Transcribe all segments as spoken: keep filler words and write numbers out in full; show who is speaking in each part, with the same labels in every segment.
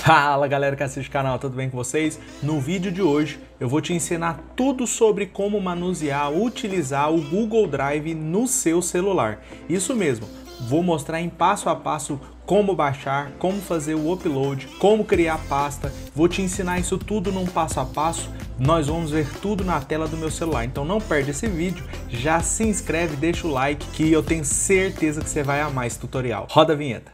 Speaker 1: Fala galera que assiste o canal, tudo bem com vocês? No vídeo de hoje eu vou te ensinar tudo sobre como manusear, utilizar o Google Drive no seu celular. Isso mesmo, vou mostrar em passo a passo como baixar, como fazer o upload, como criar pasta. Vou te ensinar isso tudo num passo a passo. Nós vamos ver tudo na tela do meu celular, então não perde esse vídeo, já se inscreve, deixa o like que eu tenho certeza que você vai amar esse tutorial. Roda a vinheta.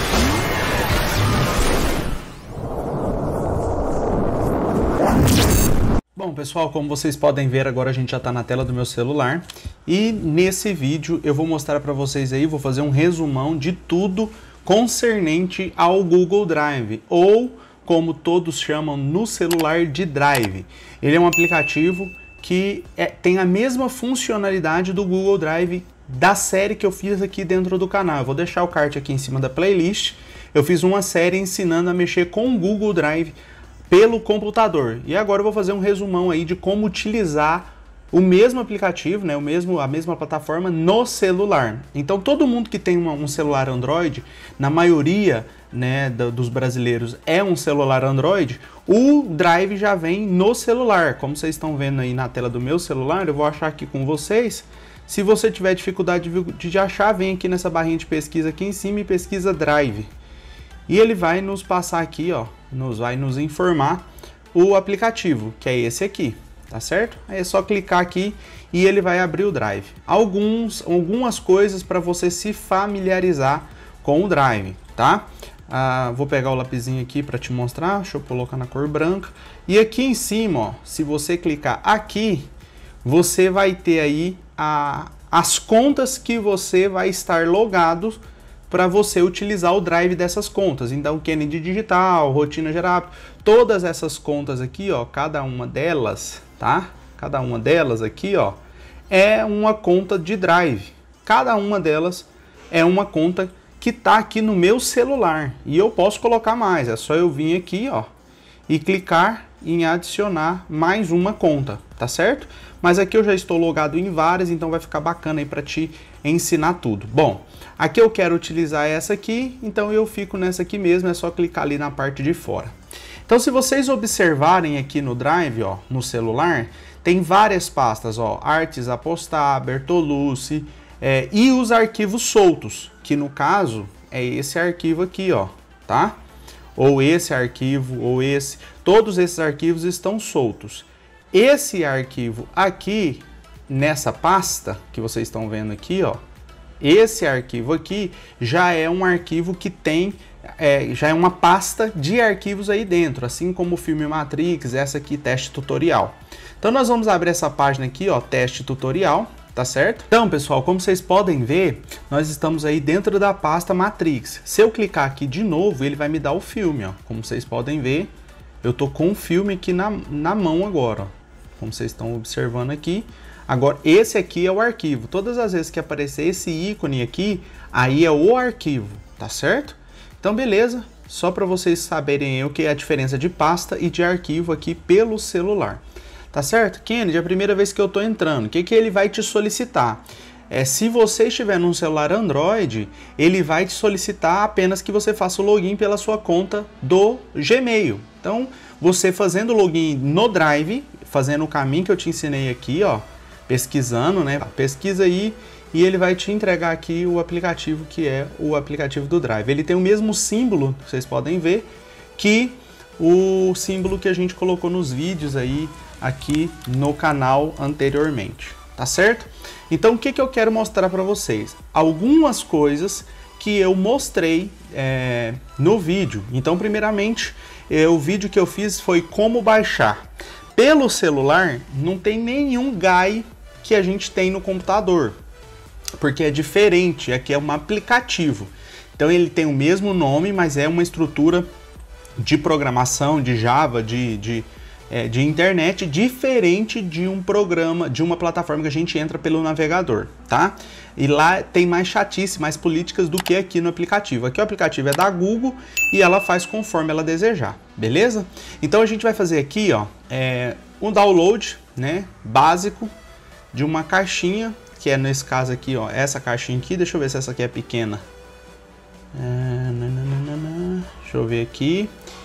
Speaker 1: Bom pessoal, como vocês podem ver, agora a gente já está na tela do meu celular e nesse vídeo eu vou mostrar para vocês aí, vou fazer um resumão de tudo concernente ao Google Drive, ou como todos chamam no celular de Drive. Ele é um aplicativo que é, tem a mesma funcionalidade do Google Drive da série que eu fiz aqui dentro do canal. Eu vou deixar o card aqui em cima da playlist. Eu fiz uma série ensinando a mexer com o Google Drive pelo computador. E agora eu vou fazer um resumão aí de como utilizar o mesmo aplicativo, né, o mesmo, a mesma plataforma no celular. Então todo mundo que tem uma, um celular Android, na maioria, né, do, dos brasileiros é um celular Android, o Drive já vem no celular. Como vocês estão vendo aí na tela do meu celular, eu vou achar aqui com vocês. Se você tiver dificuldade de, de achar, vem aqui nessa barrinha de pesquisa aqui em cima e pesquisa Drive. E ele vai nos passar aqui, ó, nos vai nos informar o aplicativo, que é esse aqui, tá certo? Aí é só clicar aqui e ele vai abrir o Drive. Alguns, algumas coisas para você se familiarizar com o Drive, tá? Ah, vou pegar o lapisinho aqui para te mostrar, deixa eu colocar na cor branca. E aqui em cima, ó, se você clicar aqui, você vai ter aí a, as contas que você vai estar logado para você utilizar o Drive dessas contas. Então, Kennedy Digital, Rotina Geral, todas essas contas aqui, ó, cada uma delas, tá? Cada uma delas aqui, ó, é uma conta de Drive. Cada uma delas é uma conta que tá aqui no meu celular. E eu posso colocar mais, é só eu vir aqui, ó, e clicar em adicionar mais uma conta, tá certo? Mas aqui eu já estou logado em várias, então vai ficar bacana aí para te ensinar tudo. Bom, aqui eu quero utilizar essa aqui, então eu fico nessa aqui mesmo, é só clicar ali na parte de fora. Então se vocês observarem aqui no Drive, ó, no celular, tem várias pastas, ó, Artes a postar, Bertolucci, é, e os arquivos soltos, que no caso é esse arquivo aqui, ó, tá? Ou esse arquivo, ou esse, todos esses arquivos estão soltos. Esse arquivo aqui, nessa pasta que vocês estão vendo aqui, ó, esse arquivo aqui já é um arquivo que tem, é, já é uma pasta de arquivos aí dentro, assim como o filme Matrix, essa aqui, teste tutorial. Então nós vamos abrir essa página aqui, ó, teste tutorial, tá certo? Então pessoal, como vocês podem ver, nós estamos aí dentro da pasta Matrix. Se eu clicar aqui de novo, ele vai me dar o filme, ó. Como vocês podem ver, eu tô com o filme aqui na, na mão agora, ó. Como vocês estão observando aqui. Agora, esse aqui é o arquivo. Todas as vezes que aparecer esse ícone aqui, aí é o arquivo, tá certo? Então, beleza. Só para vocês saberem o que é a diferença de pasta e de arquivo aqui pelo celular. Tá certo? Kennedy, é a primeira vez que eu tô entrando. O que que ele vai te solicitar? É, se você estiver num celular Android, ele vai te solicitar apenas que você faça o login pela sua conta do Gmail. Então, você fazendo o login no Drive, fazendo o caminho que eu te ensinei aqui, ó, pesquisando, né? Pesquisa aí e ele vai te entregar aqui o aplicativo que é o aplicativo do Drive. Ele tem o mesmo símbolo, vocês podem ver, que o símbolo que a gente colocou nos vídeos aí aqui no canal anteriormente, tá certo? Então o que que eu quero mostrar para vocês? Algumas coisas que eu mostrei é, no vídeo. Então primeiramente, é, o vídeo que eu fiz foi como baixar. Pelo celular, não tem nenhum G A I que a gente tem no computador, porque é diferente, aqui é um aplicativo. Então ele tem o mesmo nome, mas é uma estrutura de programação, de Java, de, de, é, de internet, diferente de um programa, de uma plataforma que a gente entra pelo navegador, tá? E lá tem mais chatice, mais políticas do que aqui no aplicativo. Aqui o aplicativo é da Google e ela faz conforme ela desejar, beleza? Então a gente vai fazer aqui, ó, é, um download, né, básico de uma caixinha, que é nesse caso aqui, ó, essa caixinha aqui. Deixa eu ver se essa aqui é pequena. É, nananana, deixa eu ver aqui.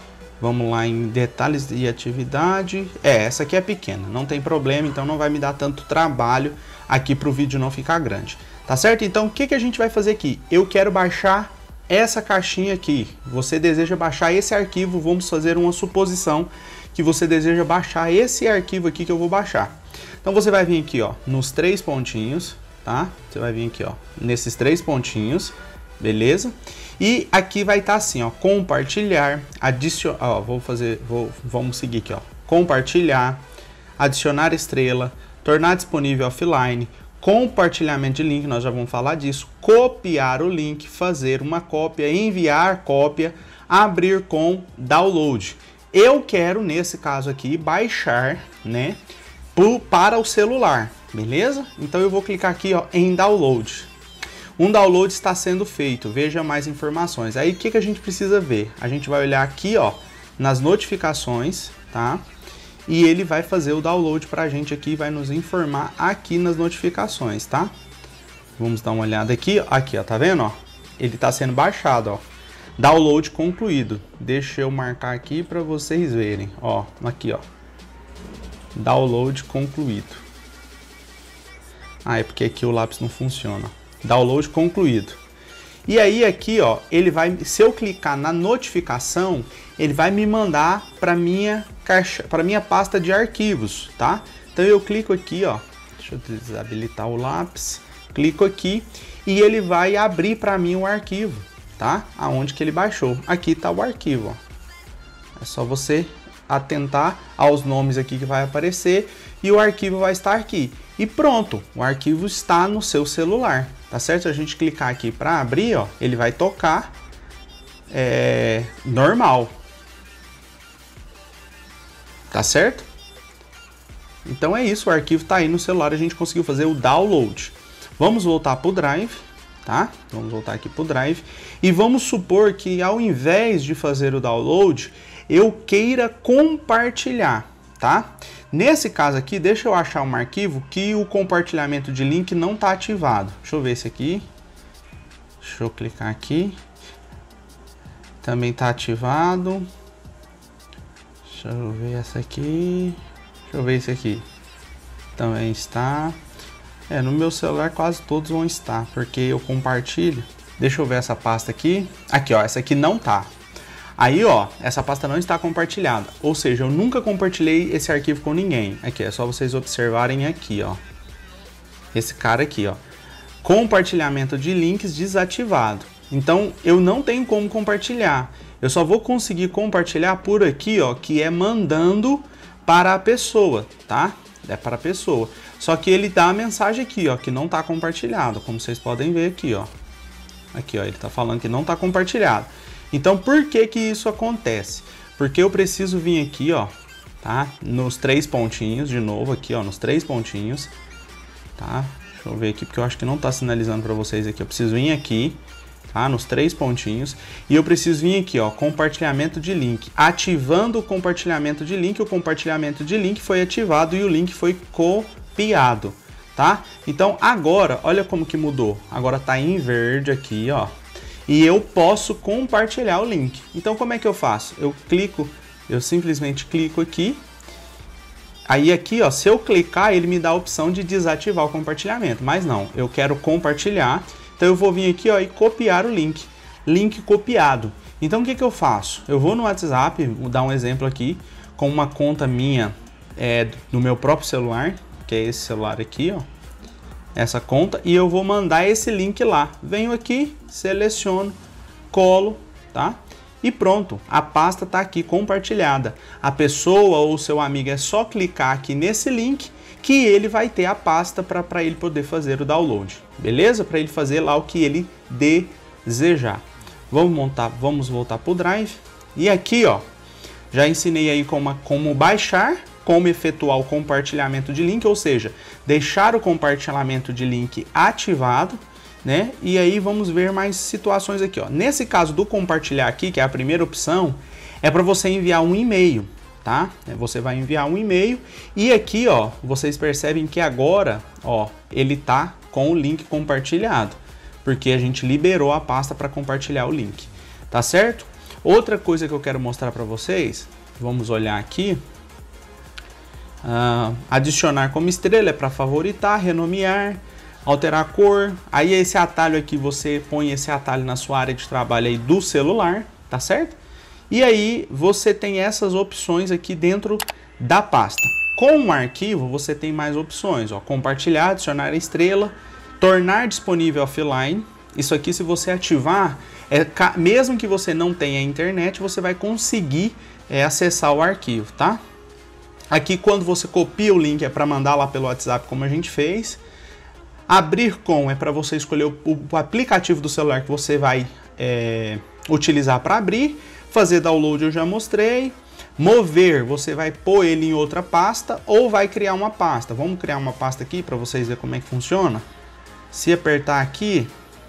Speaker 1: Vamos lá em detalhes de atividade. É, essa aqui é pequena, não tem problema, então não vai me dar tanto trabalho aqui para o vídeo não ficar grande. Tá certo? Então o que, que a gente vai fazer aqui? Eu quero baixar essa caixinha aqui. Você deseja baixar esse arquivo, vamos fazer uma suposição que você deseja baixar esse arquivo aqui que eu vou baixar. Então você vai vir aqui, ó, nos três pontinhos, tá? Você vai vir aqui, ó, nesses três pontinhos, beleza? E aqui vai estar assim, ó, compartilhar, adicionar, ó, vou fazer, vou, vamos seguir aqui, ó, compartilhar, adicionar estrela, tornar disponível offline, compartilhamento de link, nós já vamos falar disso, copiar o link, fazer uma cópia, enviar cópia, abrir com download. Eu quero, nesse caso aqui, baixar, né, pro, para o celular, beleza? Então eu vou clicar aqui, ó, em download. Um download está sendo feito, veja mais informações. Aí o que, que a gente precisa ver? A gente vai olhar aqui, ó, nas notificações, tá? E ele vai fazer o download pra gente aqui, vai nos informar aqui nas notificações, tá? Vamos dar uma olhada aqui, aqui, ó, tá vendo, ó? Ele tá sendo baixado, ó. Download concluído. Deixa eu marcar aqui para vocês verem, ó, aqui, ó. Download concluído. Ah, é porque aqui o lápis não funciona. Download concluído. E aí aqui, ó, ele vai, se eu clicar na notificação, ele vai me mandar para minha caixa, para minha pasta de arquivos, tá? Então eu clico aqui, ó, deixa eu desabilitar o lápis, clico aqui e ele vai abrir para mim o arquivo, tá? Aonde que ele baixou. Aqui tá o arquivo, ó. É só você atentar aos nomes aqui que vai aparecer e o arquivo vai estar aqui. E pronto, o arquivo está no seu celular, tá certo? Se a gente clicar aqui para abrir, ó, ele vai tocar é, normal, tá certo? Então é isso, o arquivo está aí no celular, a gente conseguiu fazer o download. Vamos voltar para o Drive, tá? Vamos voltar aqui para o Drive e vamos supor que ao invés de fazer o download, eu queira compartilhar, tá? Nesse caso aqui, deixa eu achar um arquivo que o compartilhamento de link não está ativado. Deixa eu ver esse aqui. Deixa eu clicar aqui. Também está ativado. Deixa eu ver essa aqui. Deixa eu ver esse aqui. Também está. É, no meu celular quase todos vão estar, porque eu compartilho. Deixa eu ver essa pasta aqui. Aqui, ó, essa aqui não tá. Aí, ó, essa pasta não está compartilhada, ou seja, eu nunca compartilhei esse arquivo com ninguém. Aqui, é só vocês observarem aqui, ó. Esse cara aqui, ó. Compartilhamento de links desativado. Então, eu não tenho como compartilhar. Eu só vou conseguir compartilhar por aqui, ó, que é mandando para a pessoa, tá? É para a pessoa. Só que ele dá a mensagem aqui, ó, que não está compartilhado, como vocês podem ver aqui, ó. Aqui, ó, ele está falando que não está compartilhado. Então, por que que isso acontece? Porque eu preciso vir aqui, ó, tá? Nos três pontinhos, de novo aqui, ó, nos três pontinhos, tá? Deixa eu ver aqui, porque eu acho que não tá sinalizando para vocês aqui. Eu preciso vir aqui, tá? Nos três pontinhos. E eu preciso vir aqui, ó, compartilhamento de link. Ativando o compartilhamento de link, o compartilhamento de link foi ativado e o link foi copiado, tá? Então, agora, olha como que mudou. Agora tá em verde aqui, ó. E eu posso compartilhar o link. Então, como é que eu faço? Eu clico, eu simplesmente clico aqui. Aí aqui, ó, se eu clicar, ele me dá a opção de desativar o compartilhamento. Mas não, eu quero compartilhar. Então, eu vou vir aqui, ó, e copiar o link. Link copiado. Então, o que que eu faço? Eu vou no WhatsApp, vou dar um exemplo aqui, com uma conta minha é, no meu próprio celular, que é esse celular aqui, ó. Essa conta, e eu vou mandar esse link lá. Venho aqui, seleciono, colo, tá? E pronto, a pasta tá aqui compartilhada. A pessoa ou seu amigo é só clicar aqui nesse link que ele vai ter a pasta para ele poder fazer o download, beleza? Para ele fazer lá o que ele desejar. Vamos montar, vamos voltar para o Drive. E aqui, ó, já ensinei aí como, como baixar, como efetuar o compartilhamento de link, ou seja, deixar o compartilhamento de link ativado, né? E aí vamos ver mais situações aqui, ó. Nesse caso do compartilhar aqui, que é a primeira opção, é para você enviar um e-mail, tá? Você vai enviar um e-mail e aqui, ó, vocês percebem que agora, ó, ele tá com o link compartilhado, porque a gente liberou a pasta para compartilhar o link, tá certo? Outra coisa que eu quero mostrar para vocês, vamos olhar aqui. Uh, adicionar como estrela é para favoritar, renomear, alterar a cor. Aí esse atalho aqui, você põe esse atalho na sua área de trabalho aí do celular, tá certo? E aí você tem essas opções aqui dentro da pasta. Com um arquivo você tem mais opções, ó, compartilhar, adicionar a estrela, tornar disponível offline. Isso aqui, se você ativar, é, mesmo que você não tenha internet, você vai conseguir é, acessar o arquivo, tá? Aqui, quando você copia o link, é para mandar lá pelo WhatsApp, como a gente fez. Abrir com é para você escolher o, o aplicativo do celular que você vai é, utilizar para abrir. Fazer download eu já mostrei. Mover, você vai pôr ele em outra pasta ou vai criar uma pasta. Vamos criar uma pasta aqui para vocês verem como é que funciona. Se apertar aqui,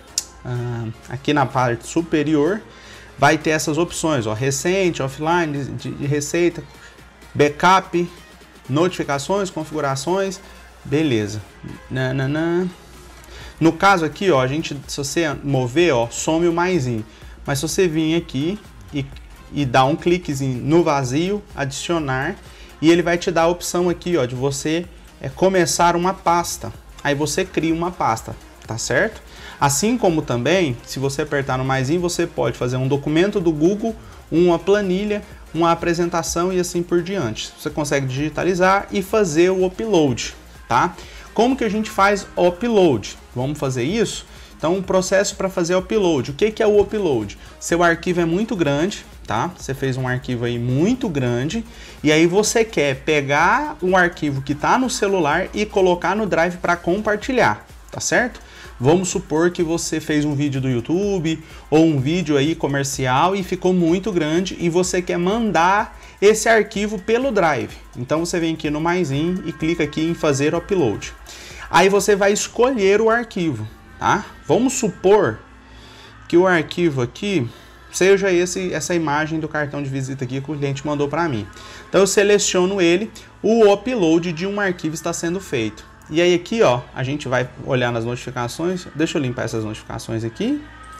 Speaker 1: ah, aqui na parte superior, vai ter essas opções, ó, recente, offline, de, de receita, backup, notificações, configurações, beleza. Nananã. No caso aqui, ó, a gente, se você mover, ó, some o maisinho. Mas se você vir aqui e, e dar um cliquezinho no vazio, adicionar, e ele vai te dar a opção aqui, ó, de você é, começar uma pasta. Aí você cria uma pasta, tá certo? Assim como também, se você apertar no maisinho, você pode fazer um documento do Google, uma planilha, uma apresentação e assim por diante. Você consegue digitalizar e fazer o upload, tá? Como que a gente faz upload? Vamos fazer isso? Então, um processo para fazer upload. O que que é o upload? Seu arquivo é muito grande, tá? Você fez um arquivo aí muito grande e aí você quer pegar um arquivo que está no celular e colocar no Drive para compartilhar, tá certo? Vamos supor que você fez um vídeo do YouTube ou um vídeo aí comercial e ficou muito grande e você quer mandar esse arquivo pelo Drive. Então você vem aqui no maisinho e clica aqui em fazer upload. Aí você vai escolher o arquivo, tá? Vamos supor que o arquivo aqui seja esse, essa imagem do cartão de visita aqui que o cliente mandou para mim. Então eu seleciono ele, o upload de um arquivo está sendo feito. E aí aqui, ó, a gente vai olhar nas notificações. Deixa eu limpar essas notificações aqui.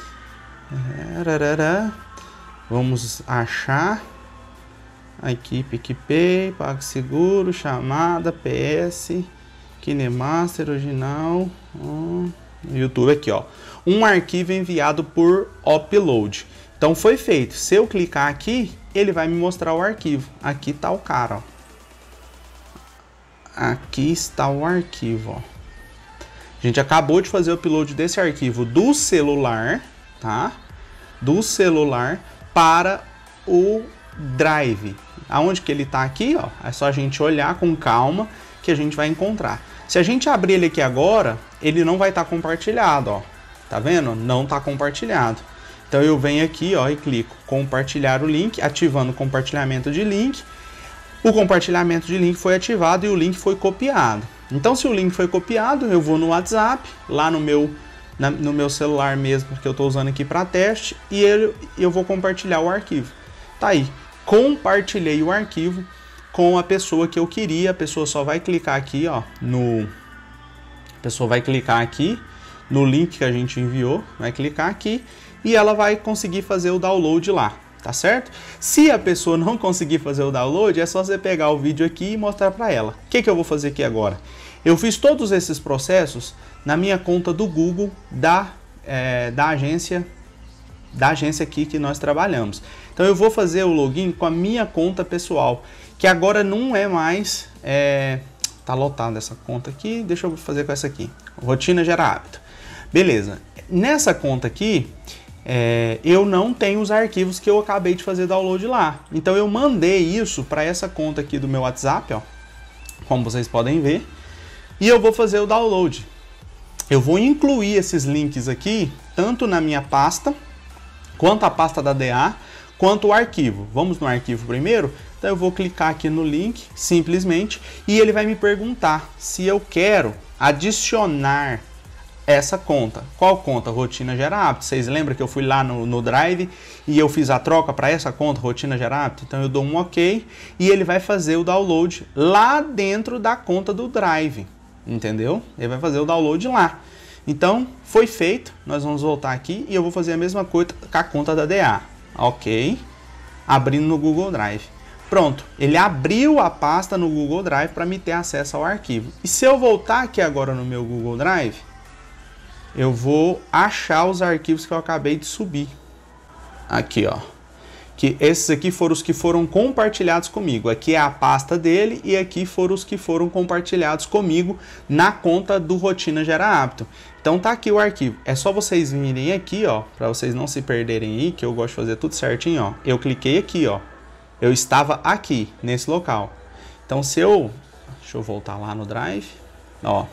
Speaker 1: Vamos achar. Aqui, PicPay, PagSeguro, chamada, P S, KineMaster, original, ó, YouTube aqui, ó. Um arquivo enviado por upload. Então foi feito. Se eu clicar aqui, ele vai me mostrar o arquivo. Aqui tá o cara, ó. Aqui está o arquivo, ó. A gente acabou de fazer o upload desse arquivo do celular, tá? Do celular para o Drive. Aonde que ele tá aqui, ó? É só a gente olhar com calma que a gente vai encontrar. Se a gente abrir ele aqui agora, ele não vai estar compartilhado, ó. Tá vendo? Não tá compartilhado. Então eu venho aqui, ó, e clico compartilhar o link, ativando o compartilhamento de link. O compartilhamento de link foi ativado e o link foi copiado. Então, se o link foi copiado, eu vou no WhatsApp, lá no meu, na, no meu celular mesmo, que eu estou usando aqui para teste, e ele, eu vou compartilhar o arquivo. Tá aí, compartilhei o arquivo com a pessoa que eu queria. A pessoa só vai clicar aqui, ó, no... A pessoa vai clicar aqui no link que a gente enviou, vai clicar aqui e ela vai conseguir fazer o download lá. Tá certo? Se a pessoa não conseguir fazer o download, é só você pegar o vídeo aqui e mostrar para ela. O que que eu vou fazer aqui agora? Eu fiz todos esses processos na minha conta do Google da, é, da agência da agência aqui que nós trabalhamos. Então eu vou fazer o login com a minha conta pessoal, que agora não é mais... É, tá lotada essa conta aqui, deixa eu fazer com essa aqui. Rotina gera hábito. Beleza. Nessa conta aqui... É, eu não tenho os arquivos que eu acabei de fazer download lá. Então eu mandei isso para essa conta aqui do meu WhatsApp, ó, como vocês podem ver, e eu vou fazer o download. Eu vou incluir esses links aqui, tanto na minha pasta, quanto a pasta da D A, quanto o arquivo. Vamos no arquivo primeiro? Então eu vou clicar aqui no link, simplesmente, e ele vai me perguntar se eu quero adicionar essa conta. Qual conta? Rotina gera hábito. Vocês lembram que eu fui lá no, no Drive e eu fiz a troca para essa conta, Rotina gera hábito? Então eu dou um OK e ele vai fazer o download lá dentro da conta do Drive, entendeu? Ele vai fazer o download lá. Então foi feito, nós vamos voltar aqui e eu vou fazer a mesma coisa com a conta da D A. Ok. Abrindo no Google Drive. Pronto, ele abriu a pasta no Google Drive para me ter acesso ao arquivo. E se eu voltar aqui agora no meu Google Drive, eu vou achar os arquivos que eu acabei de subir. Aqui, ó. Que esses aqui foram os que foram compartilhados comigo. Aqui é a pasta dele e aqui foram os que foram compartilhados comigo na conta do Rotina Gera Hábito. Então tá aqui o arquivo. É só vocês virem aqui, ó, para vocês não se perderem aí, que eu gosto de fazer tudo certinho, ó. Eu cliquei aqui, ó. Eu estava aqui, nesse local. Então se eu... Deixa eu voltar lá no Drive. Ó.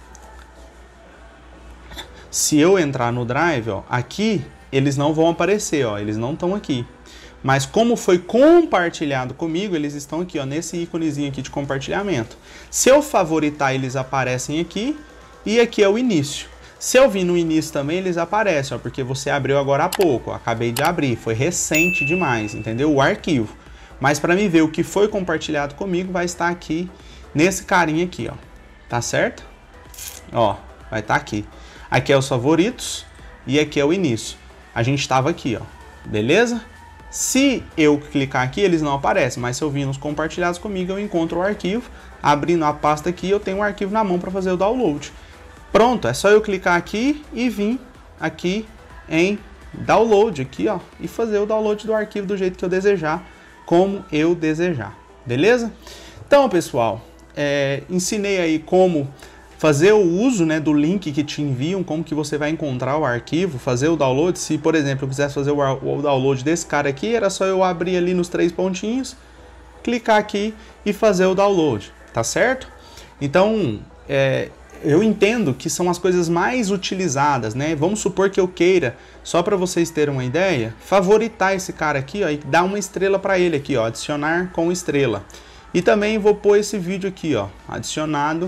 Speaker 1: Se eu entrar no Drive, ó, aqui eles não vão aparecer, ó. Eles não estão aqui. Mas como foi compartilhado comigo, eles estão aqui, ó, nesse íconezinho aqui de compartilhamento. Se eu favoritar, eles aparecem aqui. E aqui é o início. Se eu vir no início também, eles aparecem, ó, porque você abriu agora há pouco. Ó, acabei de abrir, foi recente demais, entendeu? O arquivo. Mas para mim ver o que foi compartilhado comigo, vai estar aqui nesse carinha aqui, ó. Tá certo? Ó, vai estar aqui. Aqui é os favoritos e aqui é o início. A gente estava aqui, ó. Beleza? Se eu clicar aqui, eles não aparecem, mas se eu vir nos compartilhados comigo, eu encontro o arquivo. Abrindo a pasta aqui, eu tenho o arquivo na mão para fazer o download. Pronto, é só eu clicar aqui e vir aqui em download, aqui, ó, e fazer o download do arquivo do jeito que eu desejar, como eu desejar, beleza? Então, pessoal, é, ensinei aí como fazer o uso, né, do link que te enviam, como que você vai encontrar o arquivo, fazer o download. Se, por exemplo, eu quisesse fazer o, o download desse cara aqui, era só eu abrir ali nos três pontinhos, clicar aqui e fazer o download, tá certo? Então, é, eu entendo que são as coisas mais utilizadas, né? Vamos supor que eu queira, só para vocês terem uma ideia, favoritar esse cara aqui, ó, e dar uma estrela para ele aqui, ó, adicionar com estrela. E também vou pôr esse vídeo aqui, ó, adicionado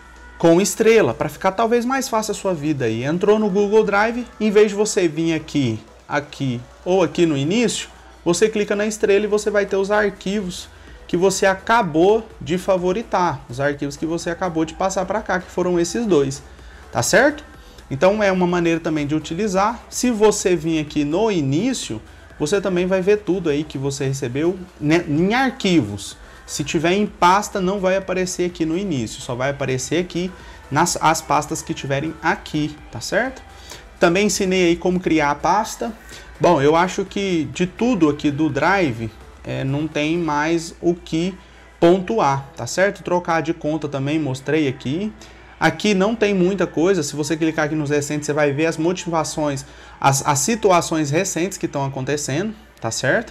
Speaker 1: com estrela, para ficar talvez mais fácil a sua vida aí. Entrou no Google Drive, em vez de você vir aqui, aqui ou aqui no início, você clica na estrela e você vai ter os arquivos que você acabou de favoritar, os arquivos que você acabou de passar para cá, que foram esses dois, tá certo? Então é uma maneira também de utilizar. Se você vir aqui no início, você também vai ver tudo aí que você recebeu, né, em arquivos. Se tiver em pasta, não vai aparecer aqui no início, só vai aparecer aqui nas as pastas que tiverem aqui, tá certo? Também ensinei aí como criar a pasta. Bom, eu acho que de tudo aqui do Drive, é, não tem mais o que pontuar, tá certo? Trocar de conta também mostrei aqui. Aqui não tem muita coisa, se você clicar aqui nos recentes, você vai ver as motivações, as, as situações recentes que estão acontecendo, tá certo?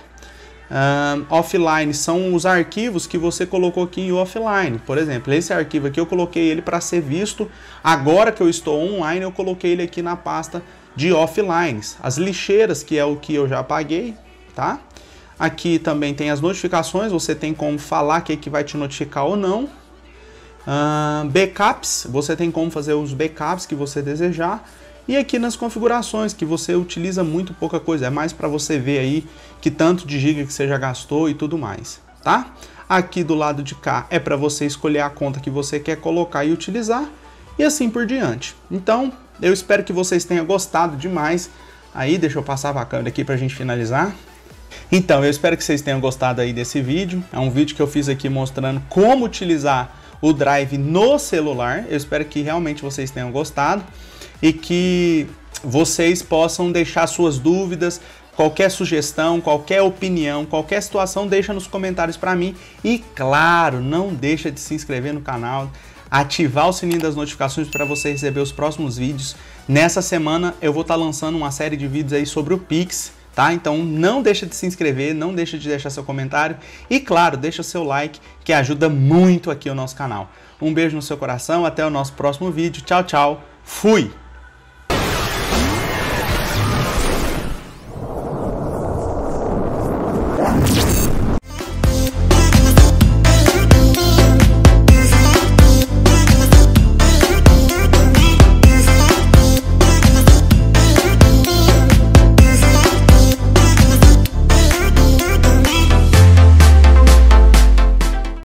Speaker 1: Um, offline são os arquivos que você colocou aqui em offline. Por exemplo, esse arquivo aqui eu coloquei ele para ser visto. Agora que eu estou online, eu coloquei ele aqui na pasta de offline. As lixeiras, que é o que eu já apaguei, tá? Aqui também tem as notificações, você tem como falar que, que vai te notificar ou não. Uh, backups, você tem como fazer os backups que você desejar. E aqui nas configurações, que você utiliza muito pouca coisa, é mais para você ver aí que tanto de giga que você já gastou e tudo mais, tá? Aqui do lado de cá é para você escolher a conta que você quer colocar e utilizar, e assim por diante. Então, eu espero que vocês tenham gostado demais. Aí, deixa eu passar a câmera aqui para a gente finalizar. Então, eu espero que vocês tenham gostado aí desse vídeo. É um vídeo que eu fiz aqui mostrando como utilizar o Drive no celular. Eu espero que realmente vocês tenham gostado e que vocês possam deixar suas dúvidas, qualquer sugestão, qualquer opinião, qualquer situação, deixa nos comentários para mim. E claro, não deixa de se inscrever no canal, ativar o sininho das notificações para você receber os próximos vídeos. Nessa semana eu vou estar lançando uma série de vídeos aí sobre o Pix, tá? Então não deixa de se inscrever, não deixa de deixar seu comentário e claro, deixa seu like, que ajuda muito aqui o nosso canal. Um beijo no seu coração, até o nosso próximo vídeo. Tchau, tchau. Fui!